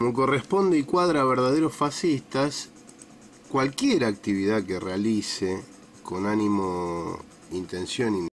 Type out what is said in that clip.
Como corresponde y cuadra a verdaderos fascistas, cualquier actividad que realice con ánimo, intención y